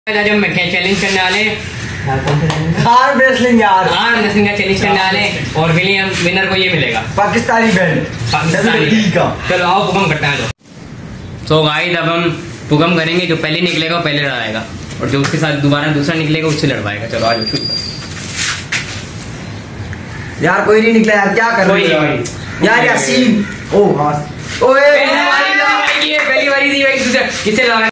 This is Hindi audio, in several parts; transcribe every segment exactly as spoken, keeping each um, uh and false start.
आज हम चैलेंज करने वाले आर्म रेसलिंग यार आर्म रेसलिंग का चैलेंज करने वाले और विलियम विनर को ये मिलेगा पाकिस्तानी बेल्ट पाकिस्तानी का। चलो आओ पुकम करते हैं। तो गाइस अब हम पुकम करेंगे, जो पहले निकलेगा वो पहले लड़ाएगा और जो उसके साथ दोबारा दूसरा निकलेगा उससे लड़वाएगा। चलो आज शुरू यार। कोई नहीं निकला यार, क्या कर रहे हो यार? यासीन ओ हां ओए पहली बारी ये पहली बारी थी भाई। किससे लड़ाएगा?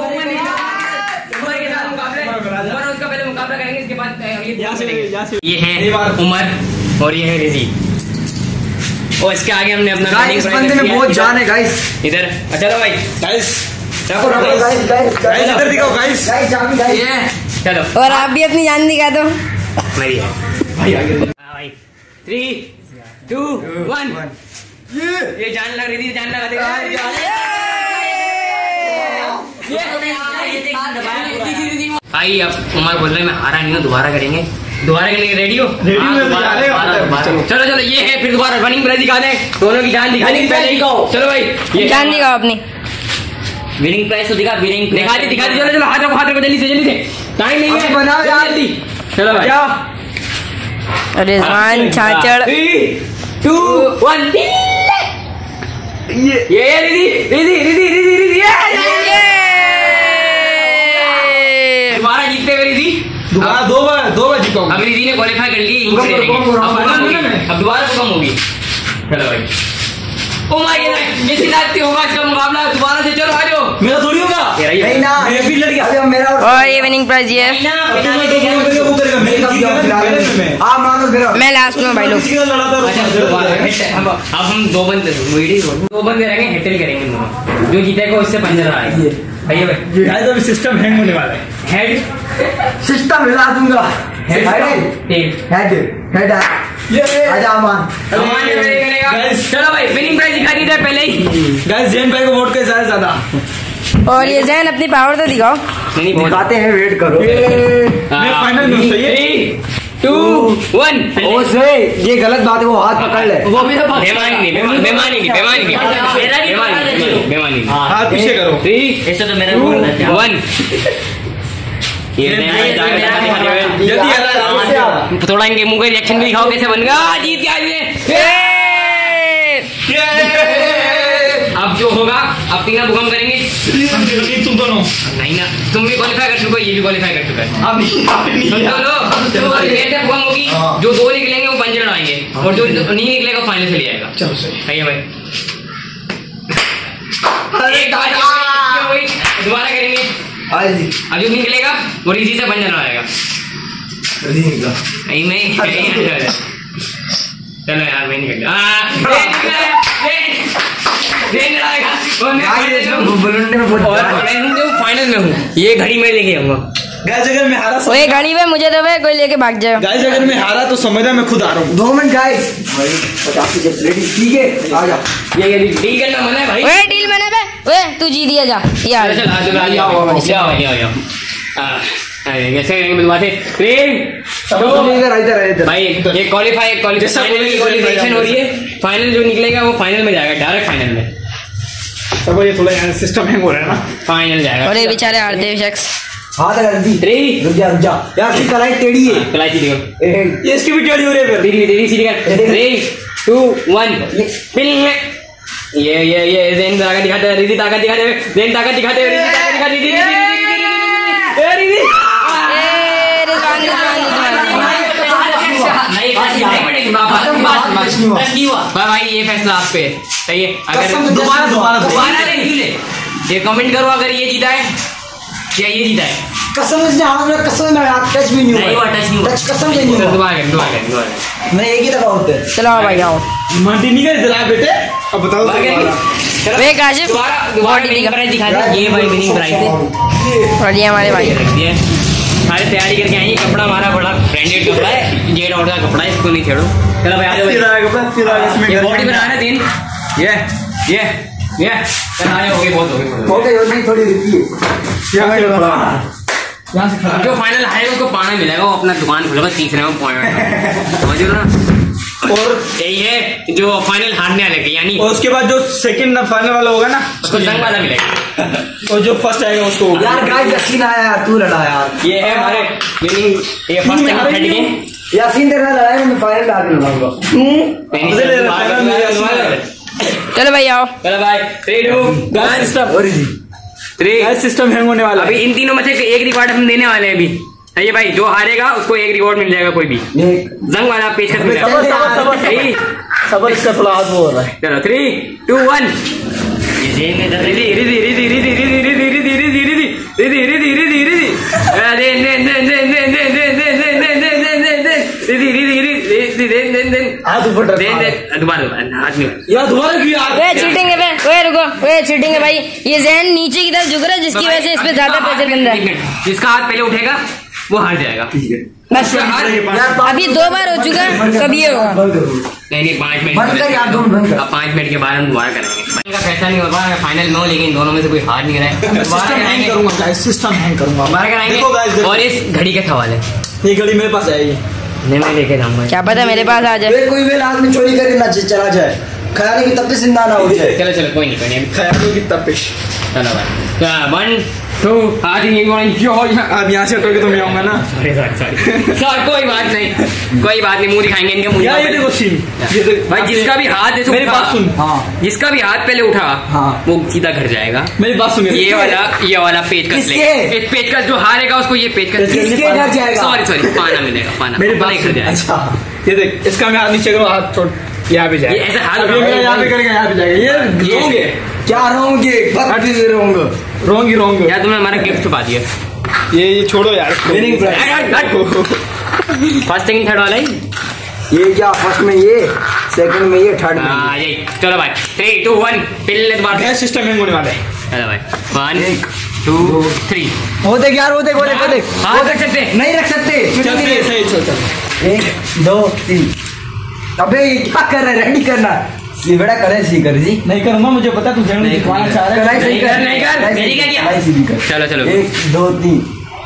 उसका पहले मुकाबला करेंगे, इसके बाद ये है उमर और ये है रिजी। और इसके आगे हमने अपना गाइस, इस बंदे में बहुत जान है गाइस। इधर चलो भाई गाइस, रखो रखो गाइस गाइस गाइस इधर दिखाओ गाइस गाइस जान गाइस। ये चलो और आप भी अपनी जान दिखा दो मेरी है भाई। आगे भाई थ्री टू वन। ये जान लग रही थी, जान लगा देगा भाई। अब उमर बोल रहे मैं हारा नहीं हूँ, दोबारा करेंगे। दोबारा के लिए रेडी हो? चलो चलो ये है फिर दोबारा रनिंग प्राइस दिखा दे, दोनों की जान दिखाने की पहले दिखाओ। चलो भाई ये जान दिखाओ अपनी विनिंग प्राइस तो दिखा, विनिंग दिखा दी दिखा दी। चलो चलो हाथ रखो हाथ रखो जल्दी से जल्दी से, टाइम नहीं है, बनाओ जल्दी। चलो भाई Rizwan Chhachhar three two one. ये ये रिधी रिधी रिधी रिधी रिधी दोबारा जीतते हुए रिधी। दोबारा दो बार दो बार जीता हूं। अब रिधी ने क्वालीफाई कर ली, अब दोबारा तो कम होगी। चलो भाई ओ माय गॉड ये सिनाती होगा इसका मुकाबला दोबारा से। चलो आ जाओ, मेरा थोड़ी होगा नहीं ना, मैं भी लड़ गया। अभी मेरा और ये विनिंग प्राइज ये है। वो करेगा मैं जीत हां मानो फिर मैं लास्ट में भाई लोग। अब हम दो बंदे दो बंदे रहेंगे, हेटल करेंगे दोनों, जो जीतेगा उससे पंजर आएगा। भैया भाई गाइस अभी सिस्टम हैंग होने वाला है। हेड सिस्टम हिला दूंगा। हेड हेड हेड ये आजा अमान अमान ये करेगा। चलो भाई विनिंग प्राइस दिखा दी था पहले ही। गाइस जैन भाई को वोट के साथ ज्यादा। और ये जैन अपनी पावर तो दिखाओ। नहीं दिखाते हैं, वेट करो। मैं फाइनल में सही टू वन। ओ से ये गलत बात है, वो हाथ पकड़ ले। वो भी तो बेमानी नहीं बेमानी नहीं बेमानी नहीं बेमानी नहीं। हाथ पीछे करो। थ्री ऐसा तो मेरा वन। ये जल्दी आ, थोड़ा इनके मुंह का रिएक्शन भी दिखाओ कैसे बन गया। जीत गया ये। अब जो होगा अब तीनों भूकंप करेंगे। तुम दोनों नहीं ना, तुम भी क्वालीफाई कर चुके हो, ये भी क्वालीफाई कर चुका है। अब नहीं भूकंप होगी, जो दो निकलेंगे वो पंजे लड़ाएंगे और जो नहीं निकलेगा फाइनल से ले आएगा। चलो सही भैया भाई दोबारा करेंगे। अब जो निकलेगा वो रिजी से पंजा लड़ाएगा। नहीं मैं चलो यार मैं निकल फाइनल में हूँ, ये घड़ी में लेके आऊंगा। गाइस अगर मैं हारा ओए गाड़ी में मुझे दो, कोई लेके भाग जाए। गाइस अगर मैं हारा तो समझा मैं खुद आ रहा हूँ। दो मिनट गाइस, पचास रेडी ठीक है आ जा। ये ये डील करना मना है भाई। ओए डील मना बे, ओए तू जीत दिया जा यार। चल आ जा आ आओ आओ आओ हां कैसे करेंगे बिल्कुल से ट्रेन इधर इधर इधर भाई। ये क्वालीफाई क्वालिफिकेशन हो रही है, फाइनल जो निकलेगा वो फाइनल में जाएगा, डायरेक्ट फाइनल में। सब ये थोड़ा यार सिस्टम हैंग हो रहा है ना, फाइनल जाएगा। अरे बेचारे हारते हैं शख्स। हां जल्दी थ्री रुक जा रुक जा यार, इसकी कलाई टेढ़ी है। कलाई सीधी हो, ये इसकी भी टेढ़ी हो रही है फिर। सीधी सीधी सीधी कर। Three two one film. ये ये ये जैन ताकत दिखाते हैं, रिजी ताकत दिखाते हैं, जैन ताकत दिखाते हैं, रिजी ताकत दिखाते हैं, रिजी रिजी रिजी रिजी भाई। ये फैसला आप पे सही है। अगर दोबारा दोबारा दोबारा ये कमेंट करो अगर ये जीता है या ये जीता है। कसम से हमारा कसम में हाथ टच भी नहीं हुआ। नहीं हुआ, टच नहीं हुआ। टच कसम से नहीं हुआ। दोबारा कर दोबारा कर दोबारा कर। मैं एक ही दफा होते हैं। चलो भाई आओ। मांटी नहीं कर दिला बेटे। अब बताओ वे काशिफ दोबारा दोबारा विनिंग प्राइस दिखा दे। ये भाई विनिंग प्राइस है और ये हमारे भाई रख दिया। सारे तैयारी करके आएंगे, कपड़ा हमारा बड़ा ब्रांडेड कपड़ा है, जेड ऑर्डर का कपड़ा है, इसको नहीं छेड़ो। चलो भाई आ जाओ। ये बॉडी बनाना है तीन। ये ये ये चल आ जाओ। हो गई बहुत हो गई हो गई नहीं थोड़ी रुकी है। यहाँ से खड़ा जो फाइनल हारेगा उसको पाना मिलेगा, वो अपना दुकान खुलेगा तीसरे में पॉइंट समझ लो ना। और यही है जो फाइनल हारने वाले के, यानी और उसके बाद जो सेकंड फाइनल वाला होगा ना उसको दंग वाला मिलेगा। और जो फर्स्ट आएगा उसको यार गाइस यासीन आया यार, तू लड़ा यार। ये है हमारे विनिंग, ये फर्स्ट टाइम हट गए। यासीन तेरे साथ लड़ाई में फाइनल आके लड़ाऊंगा। चलो भाई आओ। चलो भाई three two one three. System hang होने वाला। अभी इन तीनों में से एक रिकॉर्ड हम देने वाले हैं अभी। सही है भाई, जो हारेगा उसको एक रिकॉर्ड मिल जाएगा, कोई भी जंग वाला पेशकश मिल जाएगा। सही सबर इसका थोड़ा हाथ वो हो रहा है। चलो थ्री टू वन। रिधि रिधि रिधि रिधि रिधि रिधि रिधि रिधि रिधि रिधि रिधि रिधि रिधि देन देन देन देन देन देन देन देन देन देन देन देन देन देन रिधि रिधि रिधि देन देन देन हाथ ऊपर रख। देन देन दोबारा दोबारा हाथ नहीं यार दोबारा क्यों यार? वे चीटिंग है बे, वे रुको, वे चीटिंग है भाई। ये जहन नीचे की तरफ झुक रहा है जिसकी वजह से इस पे ज्यादा प्रेशर बन रहा है। जिसका हाथ पहले उठेगा वो हार जाएगा। बस अभी दो बार हो चुका है, कभी ये होगा। नहीं नहीं पाँच मिनट बंद कर यार, दोनों बंद कर। अब पाँच मिनट के बाद हम दोबारा करेंगे। का फैसला नहीं हो पा फाइनल में हो, लेकिन दोनों में से कोई हार नहीं रहा है। दोबारा कराएंगे, करूंगा गाइस, सिस्टम हैंग करूंगा। दोबारा कराएंगे। और इस घड़ी का सवाल है, ये घड़ी मेरे पास आएगी, नहीं मैं लेके जाऊंगा। क्या पता मेरे पास आ जाए। वे कोई भी रात में चोरी करके ना चला जाए, ख्याल की तब से जिंदा ना हो जाए। चलो चलो कोई नहीं कोई नहीं। ख्यालों की तपिश। चलो भाई वन टू हाथ ही अब यहाँ से हटोगे तो मैं आऊंगा ना। सॉरी सॉरी सॉरी सॉरी कोई बात नहीं, कोई बात नहीं। मुंह दिखाएंगे इनके मुंह। यार ये देखो सीन, भाई जिसका भी हाथ जैसे मेरी उठा, बात सुन। हाँ जिसका भी हाथ पहले उठा हाँ वो सीधा घर जाएगा। मेरी बात सुन। ये वाला ये वाला पेचकस किसके? ले, इस पेचकस जो हारेगा उसको ये पेचकस किसके घर जाएगा? सॉरी सॉरी पाना मिलेगा, पाना मेरी पाना बात ही घर सुन। जाएगा। अच्छा ये देख, इसका मैं हाथ नीचे करूँ, हाथ छोड़ यहाँ पे ये जाएगा। ऐसे हाथ अब ये मेरा यहाँ पे करेगा, यहाँ पे जाएगा। ये ये- रोंगे क्या रोंगे? पत्ती से रोंगे। रोंगी रोंगे। यार तुमने हमारा गिफ्ट छुपा दिया। ये ये छोड़ो यार। Winning prize। First second third वाला ही। ये क्या फर्स्ट में ये, सेकंड में ये, थर्ड में हाँ यही। चलो भाई थ्री टू वन पहले दोबारा। गैस सिस्टम हैंग होने वाला है। चलो भाई वन एक, टू थ्री। वो देख यार, वो देख, वो देख, वो देख। हाँ रख सकते हैं। नहीं रख सकते। चल सही सही चल चल। एक दो तीन। अबे ये क्या कर रहा है? रेडी करना। ये बड़ा करे सी कर जी। नहीं करूंगा, मुझे पता तू जरूर नहीं, दिखवाना चाह रहा है। कलाई सही नहीं कर, नहीं कर। कलाई मेरी सही- क्या किया? कलाई सीधी कर। चलो चलो एक दो तीन।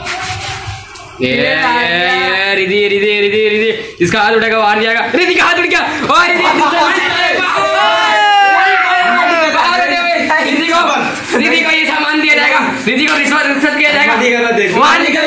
ये ये रिधि रिधि रिधि रिधि जिसका हाथ उठेगा वो हार जाएगा। रिधि का हाथ उठ गया और रिधि रिधि को रिधि को ये सामान दिया जाएगा, रिधि को रिश्वत रिश्वत दिया जाएगा। वहाँ निकल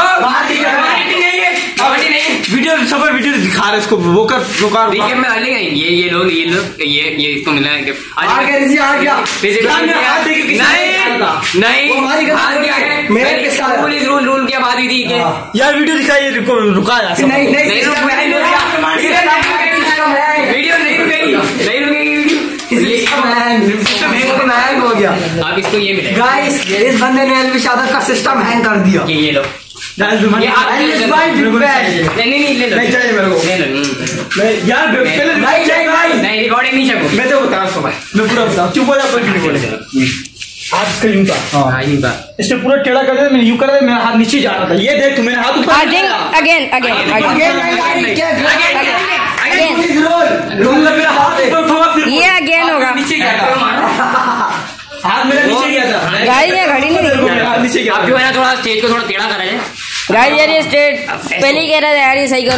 वीडियो सब वीडियो दिखा रहे इसको, वो कर वो कर ठीक है मैं डाल लेंगे। ये ये लोग ये लोग ये ये इसको मिला है गिफ्ट। आ गया रिजी, आ गया। रिधि को हाथ दिया। देके किसी ने नहीं दिया था। नहीं वो हमारी गलती हाथ दिया है। मेरे मैंने के साथ। पुलिस रूल रूल क्या बात हुई थी कि हाँ। यार वीडियो दिखाइए, रुको रुका यार। नहीं नहीं नहीं रुक सिस्टम नहीं है, सिस्टम है। वीडियो नहीं रुकेगी नहीं रुकेगी वीडियो। सिस्टम है, सिस्टम हैंग हो गया। आप इसको ये मिलेगा। गाइस इस बंदे ने एलवी शादत का सिस्टम हैंग कर दिया। ये ये लो गाइस ये आप And it's my big bag। नहीं नहीं नहीं ले लो नहीं चाहिए मेरे को। ले लो हम्म। नहीं यार पहले नहीं नहीं भाई। नहीं रिकॉर्डिंग नहीं चलो। मैं तो बता रहा हूँ भाई, मैं पूरा बता चुप हो जा, कोई नहीं बोलेगा। हाथ इसका यूं था, हाँ यूं का इसने पूरा टेढ़ा कर दिया, मैंने यूं कर दिया, मेरा हाथ नीचे जा रहा था। ये देख तू, मेरा हाथ ऊपर I think again again Again, again again, क्या अगेन Please roll। Roll मेरा हाथ है। तो थोड़ा फिर ये अगेन होगा। नीचे गया था। हाथ मेरा नीचे गया था। गाइस ये घड़ी नहीं मेरे को दिख मेरा हाथ नीचे गया आप जो है ना थोड़ा स्टेज को थोड़ा टेढ़ा करा जाए। गाइस यार ये स्ट्रेट पहले ही कह रहा था यार ये सही करो।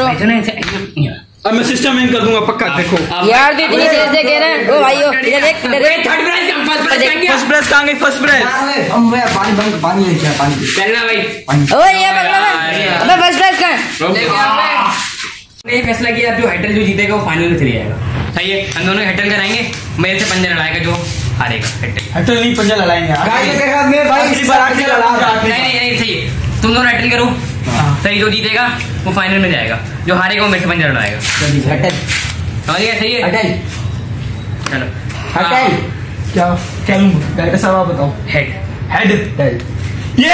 अब मैं सिस्टम हैंग कर दूंगा पक्का, देखो। यार तो इतनी देर से कह रहे हैं। ओ भाई ओ इधर देख इधर देख। थर्ड प्राइज का फर्स्ट प्राइज क्या फर्स्ट प्राइज कहाँ गई? फर्स्ट प्राइज हम मैं पानी बंद पानी लेके आया, पानी चलना भाई। ओ ये पकड़ो मैं। अबे फर्स्ट प्राइज कहां है? ये फैसला किया अब जो हेडल जो जीतेगा वो फाइनल में चले जाएगा। सही है, हम दोनों हेडल कराएंगे, मेरे से पंजा लड़ाएगा जो हारेगा हेडल। हटो नहीं, पंजा लड़ाएंगे यार। गाइस के साथ में भाई आखिरी बार आखिरी लड़ा रहा है। नहीं नहीं नहीं सही है, तुम दोनों हेडल करो। सही जो जीतेगा वो फाइनल में जाएगा, जो हारेगा वो मेरे से पंजा लड़ाएगा। हटल समझ गया? सही है हटल चलो हटल। क्या क्या लूंगा? डायरेक्टर साहब आप बताओ। हेड हेड हटल। ये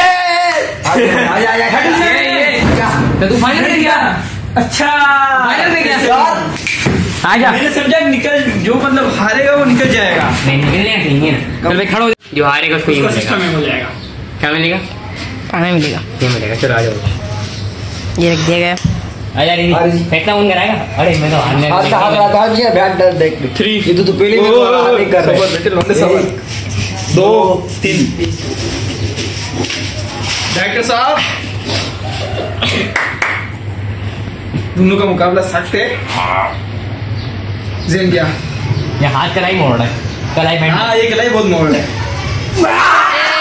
आ जा जा हेड ये ये तो तू फाइनल में गया। अच्छा फाइनल में गया यार आ जा। मैंने समझा निकल, जो मतलब हारेगा वो निकल जाएगा। नहीं निकलने नहीं है ना। चल भाई खड़ो, जो हारेगा उसको ये उसका सिस्टम मिलेगा। में हो जाएगा। क्या मिलेगा? खाना मिलेगा। ये मिलेगा। चलो आ जाओ। ये रख दिया गया। आजा दीदी फैसला कौन कराएगा? अरे मैं तो हारने हाथ का हाथ लगा दिया, बैट डाल देख। थ्री ये तो तू पहले भी तो हाथ नहीं कर रहा बेटे लंबे सवाल। दो तीन। डायरेक्टर साहब दोनों का मुकाबला सख्त है। जेन गया। ये हाथ कलाई मोड़ रहा है, कलाई बैठ हाँ ये कलाई बहुत मोड़ है।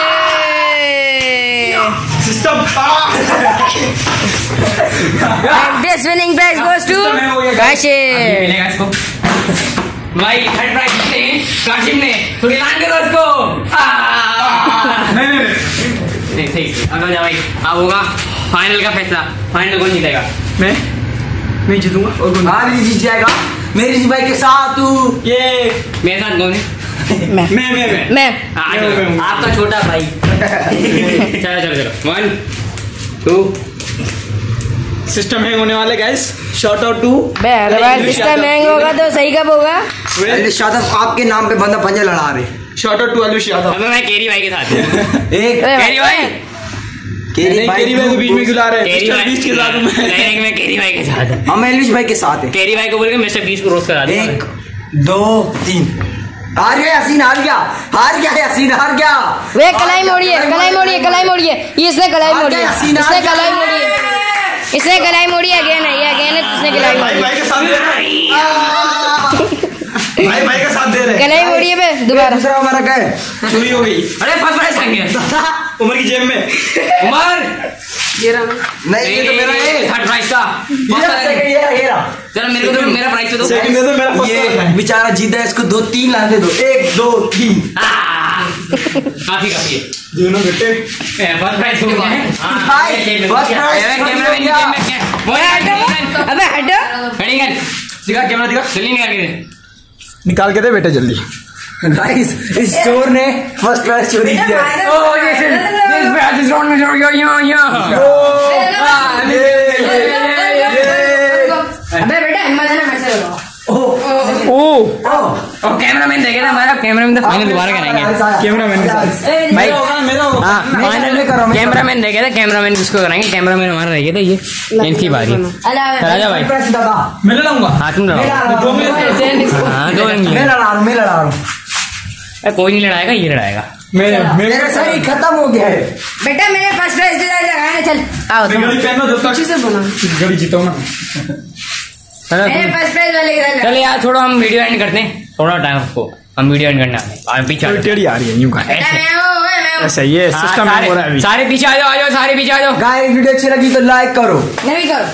System this winning prize goes to Kashif. मिलेगा इसको भाई। थर्ड प्राइज किसने? काशिफ ने। थोड़ी लान करो उसको। नहीं नहीं नहीं सही। अब जा भाई, अब होगा फाइनल का फैसला। फाइनल कौन जीतेगा? मैं मैं जीतूंगा और कौन? हाँ जीत जाएगा मेरी जी भाई के साथ तू। ये मेरे साथ कौन है? मैं मैं मैं मैं मैं हाँ, मैं- मैं- मैं- आपका छोटा भाई। चलो चलो चलो वन टू। सिस्टम हैंग होने वाले गाइस। शॉट आउट टू बे हर बार सिस्टम हैंग होगा तो सही कब होगा? अरे शादब आपके नाम पे बंदा पंजा लड़ा रहे। शॉट आउट टू आलूश यादव। अब मैं केरी भाई के साथ हूँ। एक केरी भाई। केरी नहीं केरी भाई को बीच में क्यों ला रहे हैं? केरी मिस्टर भाई बीस्ट के साथ हूं नहीं मैं। नहीं, मैं केरी भाई के साथ हूँ। हम एलविश भाई के साथ हैं। केरी भाई को बोल के मिस्टर बीस को रोस्ट करा दे। एक दो तीन। हार गया यासीन, हार गया हार गया यासीन, हार गया। वे कलाई मोड़िए, कलाई मोड़िए, कलाई मोड़िए। ये इसने कलाई मोड़ी है, यासीन, आ इसने गया। कलाई मोड़ी है, इसने कलाई मोड़ी है। अगेन है, ये अगेन है, इसने कलाई भाई मोड़ी भाई के साथ दे रहे हैं। भाई भाई के साथ दे रहे हैं। कलाई मोड़ी है बे दोबारा। दूसरा हमारा क्या है? चोरी हो गई अरे फर्स्ट प्राइज खाएंगे उमर की जेब में। उमर। नहीं ये तो मेरा है। थर्ड प्राइज का। ये रहा, second, ये रहा, ये रहा। चलो मेरे को तो मेरा प्राइज तो दो। सेकंड दे दो मेरा फर्स्ट ये बेचारा जीता है, इसको दो तीन लाने दो। एक दो तीन। हाँ। काफी काफी है। दोनों बेटे फर्स्ट प्राइज हो गया है। हाँ, भाई, ये ले, first ले, prize ले, हो कैमरामैन गया। कैमरामैन क्या? वो है, अबे हटो। खड़ी कर। दिखा कैमरा दिखा जल्दी निकाल के दे। निकाल के दे बेटे जल्दी। गाइस इस चोर ने फर्स्ट प्राइज चोरी किया है। Oh, yes, yes. This match is on. Yo, yo, yo, yo. अबे बेटा हिम्मत है ना, मैं से बोलो। ओ और कैमरामैन देखेगा हमारा। कैमरामैन तो फाइनल दोबारा कराएंगे। कैमरामैन के साथ भाई मेरा होगा ना, मेरा होगा। हाँ फाइनल में करो। कैमरामैन देखेगा, कैमरामैन किसको कराएंगे? कैमरामैन हमारा रहेगा। तो ये इनकी बारी। राजा भाई मैं ले लाऊंगा। हाथ में लड़ाओ। दो मिनट हाँ दो मैं रंगी। लड़ा रहा हूँ, मैं लड़ा रहा हूँ। कोई नहीं लड़ाएगा, ये लड़ाएगा। मैं मेरा मैं सही खत्म हो गया है। बेटा मैंने फर्स्ट प्राइज दिया है, चल आओ तुम। घड़ी पहनो जब तक से बोलो। घड़ी जीतो ना। चलो मैंने फर्स्ट प्राइज वाले के साथ। चलो यार छोड़ो, हम वीडियो एंड करते हैं। थोड़ा टाइम आपको, हम वीडियो एंड करने आते हैं। आप पीछे आ जाओ। टेढ़ी आ रही है यूं का बेटा मैं हूँ, मैं हूँ। ऐसा ये हाँ, सिस्टम सारे- हो रहा है अभी। सारे पीछे आ जाओ, आ जाओ सारे पीछे आ जाओ। गाइस वीडियो अच्छी लगी तो लाइक करो। नहीं करो।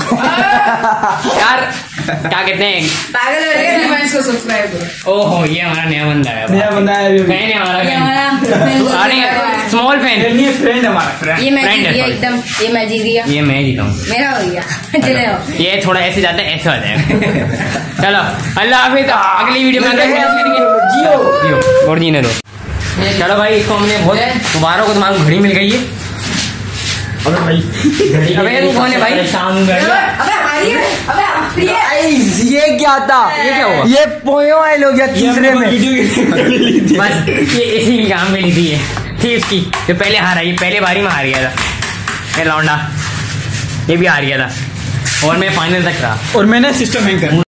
यार क्या कहते हैं? पागल हो गए, मैं इसको सब्सक्राइब करो। ओहो ये हमारा नया बंदा है। नया बंदा है अभी। फैन है हमारा। ये फैन हमारा अरे स्मॉल फैन। ये फ्रेंड हमारा फ्रेंड। ये मैं Friend जीत है, गया sorry। एकदम। ये मैं जीत गया, ये मैं जीता हूँ। मेरा हो गया। चले आओ। ये थोड़ा ऐसे जाता है, ऐसे हो जाएगा। चलो अल्लाह हाफिज। अगली वीडियो में आगे जियो जियो और जीने दो। चलो भाई, इसको हमने बहुत दोबारा को तुम्हारी घड़ी मिल गई है। अबे भाई अबे तू कौन है भाई? शाम अबे हारिए, अबे हारिए। गाइस ये क्या था? ये क्या हुआ? ये पोयो वाइल हो गया तीसरे में। वीडियो बस ये इसी की काम में ली थी ये थी उसकी। जो पहले हारा, ये पहले बारी में हार गया था ये लौंडा। ये भी हार गया था और मैं फाइनल तक रहा। और मैंने सिस्टम हैंग कर